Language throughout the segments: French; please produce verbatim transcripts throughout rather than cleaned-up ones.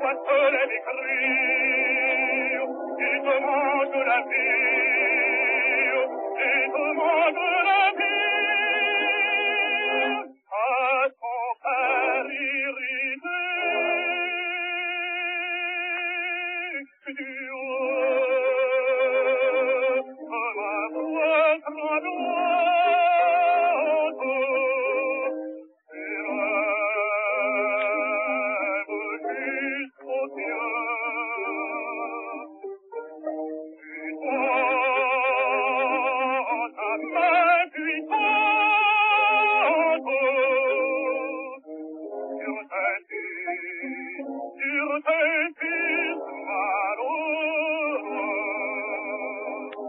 toi seul les cris, il demande la vie, il demande la vie, à son cœur irrité, du haut de ma voix tremblante, s'élève jusqu'au ciel. Tu tends ta main puissante sur tes fils, sur tes fils malheureux.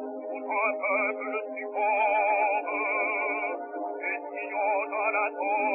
Un peuple succombe, et signant dans la tombe.